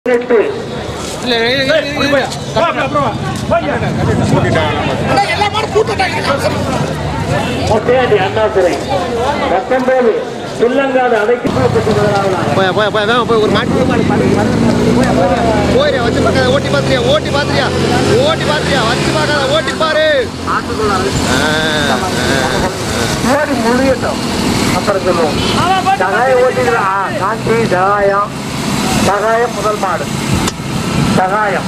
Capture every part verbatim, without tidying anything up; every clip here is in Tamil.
முட்டையாண்டி அண்ணாதுரை பத்தொன்பது சில்லங்காடு அடைக்கப்பட்டு ஒரு மாட்டு போயிரு வச்சு பார்க்காத ஓட்டி பார்த்துறியா ஓட்டி பார்த்துறியா ஓட்டி பார்த்துறியா வச்சு பார்க்காத ஓட்டி பாரு ஓடி முடியட்டும் அப்புறம் சொல்லுவோம். சகாயம் ஓட்டிக்கலாம். காந்தி சகாயம் சகாயம் முதல் மாடு சகாயம்.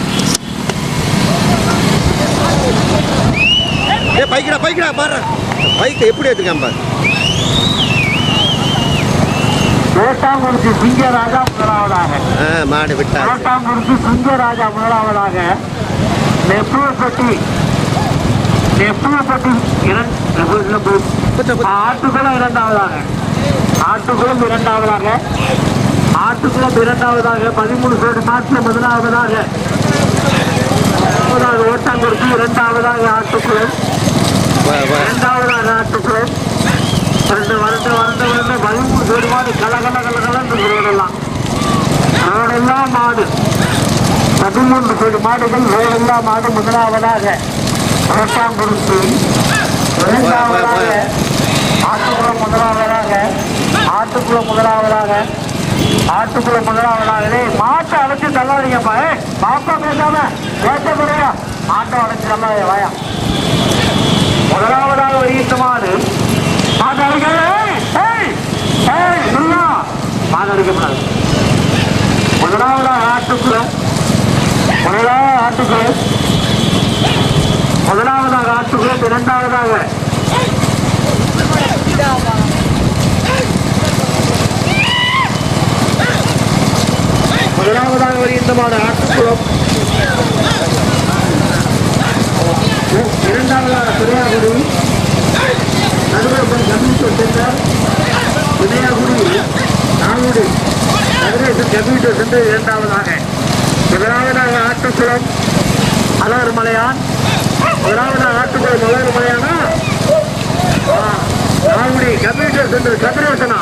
ஏ பைக்கடா பைக்கடா பாரு பைக் எப்படி எடுத்துக்காம பாரு. வேட்டாங்குறிச்சி சிங்கராஜா முதலாவதாக மாடு விட்டா வேட்டாங்குறிச்சி சிங்கராஜா முதலாவதாக நெப்புவப்பட்டி நெப்புவப்பட்டி ஆட்டுக்குளம் இரண்டாவதாக ஆட்டுக்குளம் இரண்டாவதாக ஆட்டுக்குளம் இரண்டாவதாக பதிமூணு கோடி மாற்ற முதலாவதாக ஓட்டாங்குறிச்சி இரண்டாவதாக ஆட்டுக்குளம் இரண்டாவதாக ஆட்டுக்குளம் ரெண்டு வருட வருட வருட பதிமூணு கோடி மாடு கல கல கல கலந்து ரோடெல்லாம் ரோடெல்லாம் மாடு பதிமூன்று கோடி மாடுகள் ரோடெல்லாம் மாடு முதலாவதாக ஓட்டாங்குறிச்சி இரண்டாவதாக ஆட்டுக்குளம் முதலாவதாக ஆட்டுக்குளம் முதலாவதாக ஆட்டுக்குளம் முதலாவதாக மாட்டை அழைச்சி தள்ளாதீங்கப்பா. ஏ பாப்பா பேசாம பேச முடியா மாட்டை அழைச்சி தள்ளாதீங்க வாயா. முதலாவதாக வருகின்ற மாடு மாடு அடிக்கல மாடு அடிக்கப்படாது. முதலாவதாக ஆட்டுக்குளம் முதலாவது ஆட்டுக்குளம் முதலாவதாக ஆட்டுக்குளம் இரண்டாவதாக முதலாவதாக வருகின்ற மாடு ஆட்டுக்குளம் இரண்டாவதாக பிணையாகுடி நடுவரப்பன் கம்ப்யூட்டர் சென்டர் பிணையாகுடி நாங்குடி நடுவேசன் கம்ப்யூட்டர் சென்டர் இரண்டாவதாக முதலாவதாக ஆட்டுக்குளம் அலர் மலையான் முதலாவதாக ஆட்டுக்குளம் அலர் மலையானா நாங்குடி கம்ப்யூட்டர் சென்டர் கதிரேசனா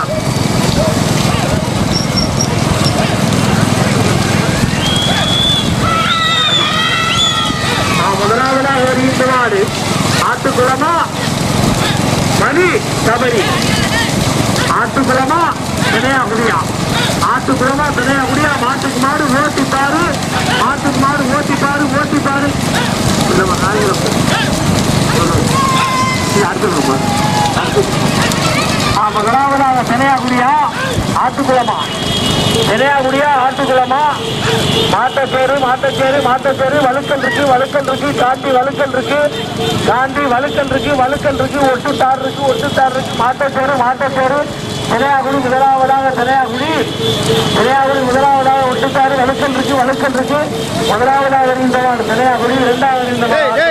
முதலாவதாக வருகின்ற மாடு ஆட்டுக்குளமா மணி சபரி ஆட்டுக்குளமா தினையாகுடியா ஆட்டுக்குளமா தினையாகுடியா மாட்டுக்கு மாடு ஓட்டிப்பாரு மாட்டுக்கு மாடு ஓட்டிப்பாரு ஓட்டிப்பாரு முதலாவதாக தினையாகுடியா ஆட்டுக்குளமா தினையாகுடியா ஆட்டுக்குளமா மாட்டப்பேரு மாட்டப்பேரு மாட்டப்பேரு வழுக்கல் இருக்கு வழுக்கல் இருக்கு காந்தி வழுக்கல் இருக்கு காந்தி வழுக்கல் இருக்கு வழுக்கல் இருக்கு ஒட்டுத்தார் இருக்கு ஒட்டுத்தார் இருக்கு மாட்டப்பேரு மாட்டப்பேரு தினையாகுடி முதலாவதாக தினையாகுடி தினையாகுடி முதலாவதாக ஒட்டுத்தாரு வழுக்கல் இருக்கு வழுக்கல் இருக்கு முதலாவதாக வருகின்றவாடு தினையாகுடி இரண்டாவது வருகின்றவாடு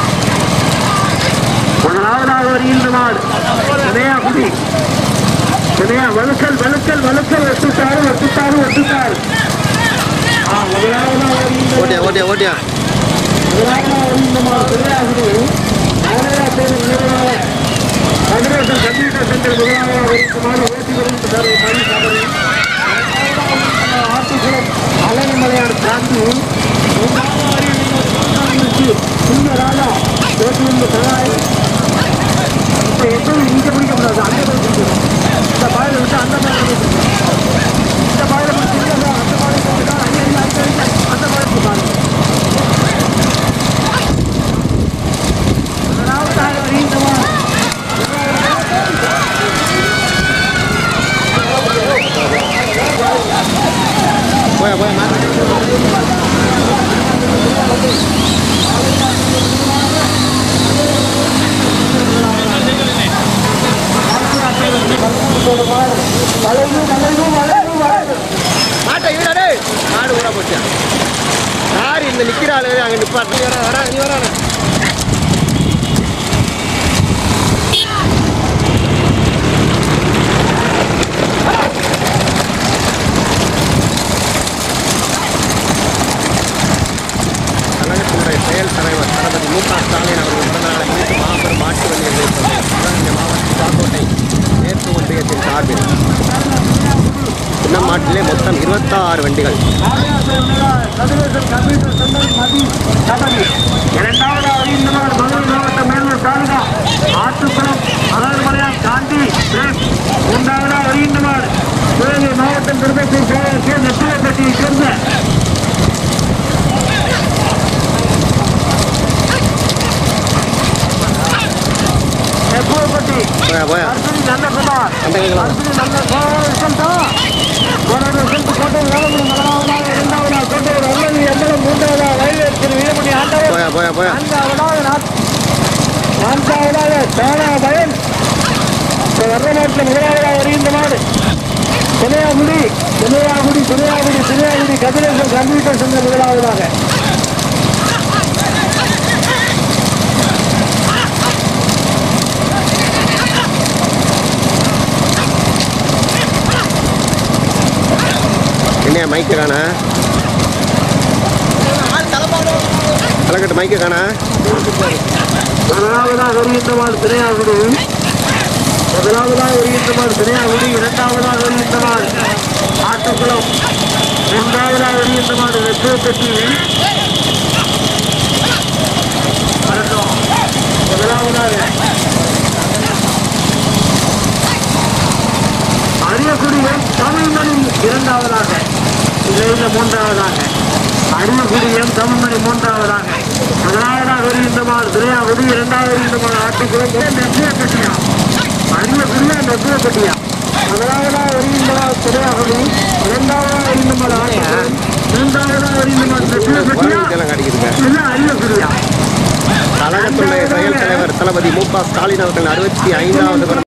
முதலாவதாக வருகின்ற மாடு தினையாகுடி தினையா வழுக்கல் வழுக்கல் வழுக்கல் ஒட்டுத்தாரு ஒட்டுத்தாரு ஒட்டுத்தாரு ஓட்டியா ஓட்டியா ஓட்டியா கதிரேசன் கம்ப்யூட்டர் சென்டர் முதலாவது ஓட்டி வருகின்ற ஆட்டுக்குளம் அழகுமலையார் காந்தி ராஜா ஓட்டி வந்த சகாயம் இப்போ எப்பவும் இங்கே பிடிக்கப்படாது அந்த மாதிரி பிடிக்கணும். இந்த பாயில விட்டு அந்த மாதிரி இந்த பாயில பிடிச்சி அந்த பாயில போட்டா அந்த பாயில பாருங்க. முதலாவதாக வருகின்றவா போயா போயா மாட்டை இவரே மாடு ஊற போச்சா யார் இந்த நிற்கிறாள் அங்கே நிற்பாட்டு நீ வர வரா நீ வர கழகத்தினுடைய செயல் தலைவர் தளபதி மு க ஸ்டாலின் அவர்கள் பிறந்த நாளை முன்னிட்டு மாபெரும் மாட்டு வண்டிகள் சிவகங்கை மாவட்டம் சாக்கோட்டை மேற்கு ஒன்றியத்தின் சார்பில் இந்த மாட்டிலே மொத்தம் இருபத்தாறு வண்டிகள். இரண்டாவதாக இந்த மாடு மதுரை மாவட்டம் மேலூர் தாலுகா ஆத்துக்குளம் அகர்மலையான் காந்தி. மூன்றாவதாக வருகின்ற மாடு சிவகங்கை மாவட்டம் திருப்பத்தூர் சேர்ந்த நெற்றியப்பட்டியை சேர்ந்த போயா போயா நல்லகுமார் அந்த நல்ல முதலாவதாக இரண்டாவதாக கோட்டையூர் அருளவி எம்பலம் மூன்றாவதாக வயலில் திரு வீரமணி ஆண்டவர் போயா போயா போயா நான்காவதாக நான்காவதாக தானா பயன் வர்ணநாட்டில் முதலாவதாக வருகின்ற மாடு தினையாகுடி தினையாகுடி தினையாகுடி தினையாகுடி கதிரேசன் கம்ப்யூட்டர் சென்ற முதலாவதாக என்ன மைக்கு காணா தலைக்கட்டு மைக்கு காணா. முதலாவதாக வருகின்ற மாடு தினையாகுடி முதலாவதாக வருகின்ற மாடு தினையாகுடி இரண்டாவதாக வருகின்ற மாடு ஆட்டுக்குளம் மூன்றாவதாக வருகின்ற மாடு வெற்றி முதலாவதாக அரியக்குடியம் தமிழ்மணி இரண்டாவதாக இதில் மூன்றாவதாக அரியக்குடியம் தமிழ்மணி மூன்றாவதாக முதலாவதாக வருகின்ற மாடு திரையாகுடி இரண்டாவது வருகின்ற மாடு ஆட்டுக்குளம் நெற்றிய கட்டியா அரியக்குடியா நெற்றிய கட்டியா முதலாவதாக வருகின்ற மாடு திரையாகுடி இரண்டாவதாக வருகின்ற மாடு ஆட்டுக்குளம் மூன்றாவதாக வருகின்ற மாடு நெற்றிய கட்டியா இல்லை அரியக்குடியா. கழகத்துடைய செயல் தலைவர் தளபதி மு க ஸ்டாலின் அவர்கள் அறுபத்தி ஐந்தாவது